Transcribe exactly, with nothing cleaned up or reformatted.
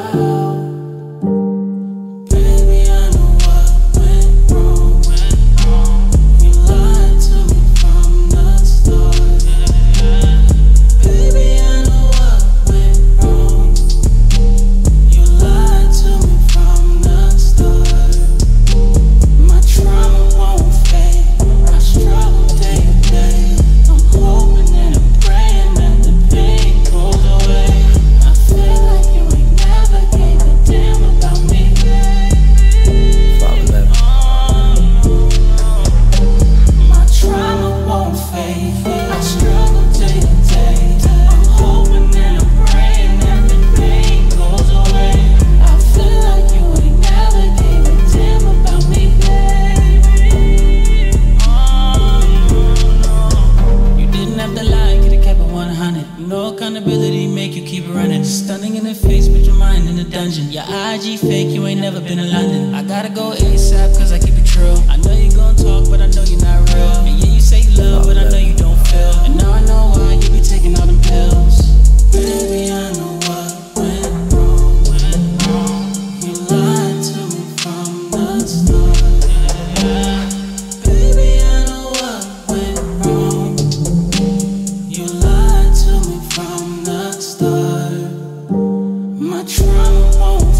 Accountability make you keep running. Stunning in the face, but your mind in the dungeon. Your I G fake, you ain't never been to London. I gotta go ASAP, cause I keep it true. I know you gon' talk, but I know you're not real. And yeah, you say you love, but I know you don't feel. And now I know why you be taking all them pills. Baby, I know what went wrong. Went wrong. You lied to me from the start. Yeah. Baby, I know what went wrong. You lied to me from the start. My trauma won't